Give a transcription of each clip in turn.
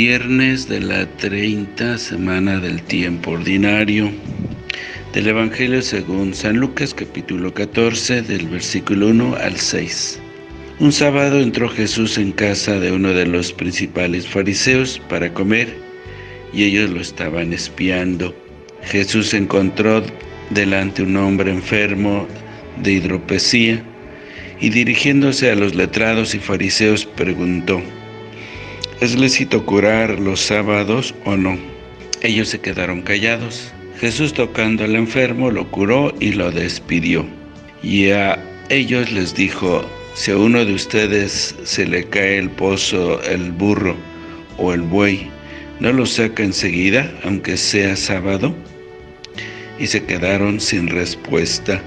viernes de la 30 semana del tiempo ordinario del Evangelio según San Lucas, capítulo 14, del versículo 1 al 6. Un sábado entró Jesús en casa de uno de los principales fariseos para comer, y ellos lo estaban espiando. Jesús encontró delante un hombre enfermo de hidropesía, y dirigiéndose a los letrados y fariseos preguntó: ¿es lícito curar los sábados o no? Ellos se quedaron callados. Jesús, tocando al enfermo, lo curó y lo despidió. Y a ellos les dijo: si a uno de ustedes se le cae el pozo, el burro o el buey, ¿no lo saca enseguida, aunque sea sábado? Y se quedaron sin respuesta.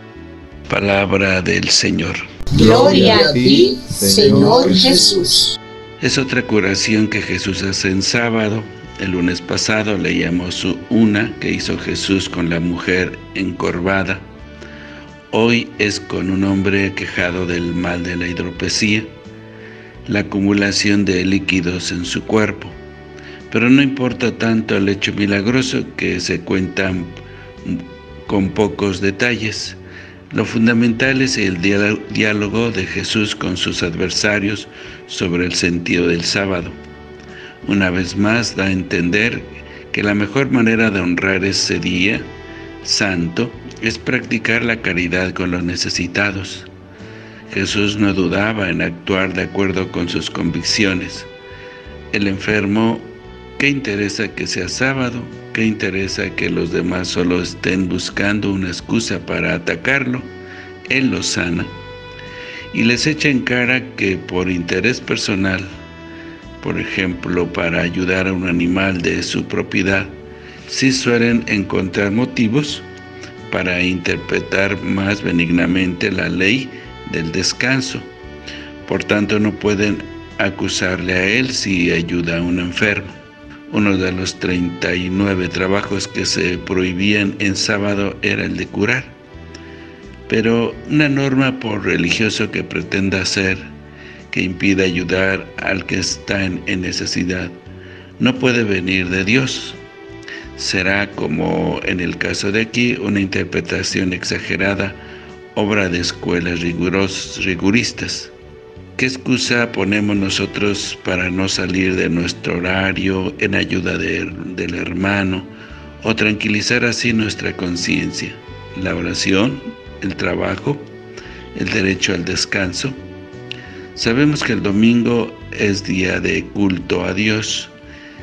Palabra del Señor. Gloria a ti, Señor Jesús. Es otra curación que Jesús hace en sábado. El lunes pasado leíamos una que hizo Jesús con la mujer encorvada. Hoy es con un hombre quejado del mal de la hidropesía, la acumulación de líquidos en su cuerpo. Pero no importa tanto el hecho milagroso, que se cuentan con pocos detalles. Lo fundamental es el diálogo de Jesús con sus adversarios sobre el sentido del sábado. Una vez más da a entender que la mejor manera de honrar ese día santo es practicar la caridad con los necesitados. Jesús no dudaba en actuar de acuerdo con sus convicciones. El enfermo, ¿qué interesa que sea sábado? ¿Qué interesa que los demás solo estén buscando una excusa para atacarlo? Él lo sana y les echa en cara que por interés personal, por ejemplo, para ayudar a un animal de su propiedad, sí suelen encontrar motivos para interpretar más benignamente la ley del descanso. Por tanto, no pueden acusarle a él si ayuda a un enfermo. Uno de los 39 trabajos que se prohibían en sábado era el de curar. Pero una norma, por religioso que pretenda ser, que impida ayudar al que está en necesidad, no puede venir de Dios. Será, como en el caso de aquí, una interpretación exagerada, obra de escuelas riguristas. ¿Qué excusa ponemos nosotros para no salir de nuestro horario en ayuda del hermano o tranquilizar así nuestra conciencia? La oración, el trabajo, el derecho al descanso. Sabemos que el domingo es día de culto a Dios,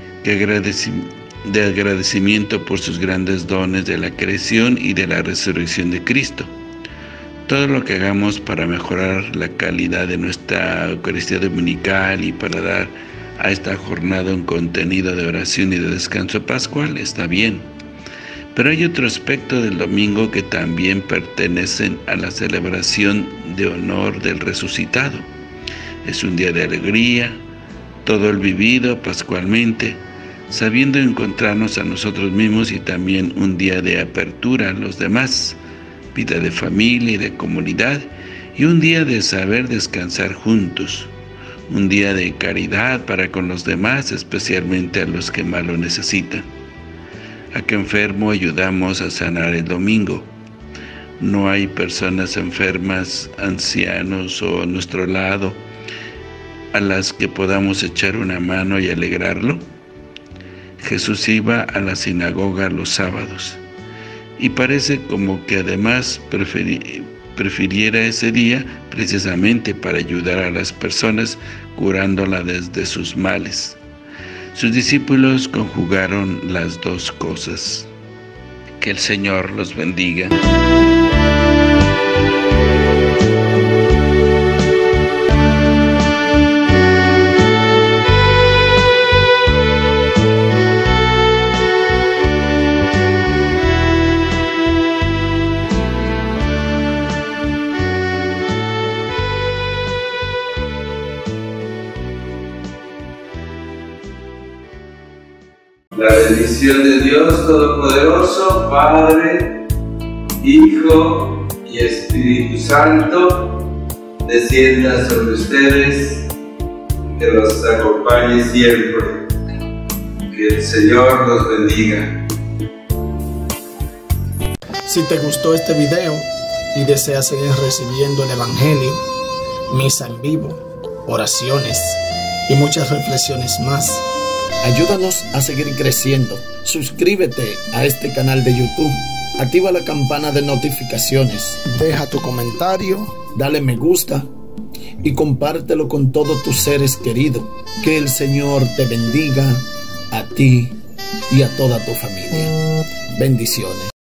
de agradecimiento por sus grandes dones de la creación y de la resurrección de Cristo. Todo lo que hagamos para mejorar la calidad de nuestra Eucaristía dominical y para dar a esta jornada un contenido de oración y de descanso pascual está bien. Pero hay otro aspecto del domingo que también pertenecen a la celebración de honor del resucitado. Es un día de alegría, todo el vivido pascualmente, sabiendo encontrarnos a nosotros mismos, y también un día de apertura a los demás, vida de familia y de comunidad, y un día de saber descansar juntos, un día de caridad para con los demás, especialmente a los que más lo necesitan. ¿A qué enfermo ayudamos a sanar el domingo? ¿No hay personas enfermas, ancianos o a nuestro lado, a las que podamos echar una mano y alegrarlo? Jesús iba a la sinagoga los sábados, y parece como que además prefiriera ese día precisamente para ayudar a las personas, curándolas desde sus males. Sus discípulos conjugaron las dos cosas. Que el Señor los bendiga. La bendición de Dios Todopoderoso, Padre, Hijo y Espíritu Santo, descienda sobre ustedes, que los acompañe siempre. Que el Señor los bendiga. Si te gustó este video y deseas seguir recibiendo el Evangelio, misa en vivo, oraciones y muchas reflexiones más, ayúdanos a seguir creciendo. Suscríbete a este canal de YouTube, activa la campana de notificaciones, deja tu comentario, dale me gusta y compártelo con todos tus seres queridos. Que el Señor te bendiga a ti y a toda tu familia. Bendiciones.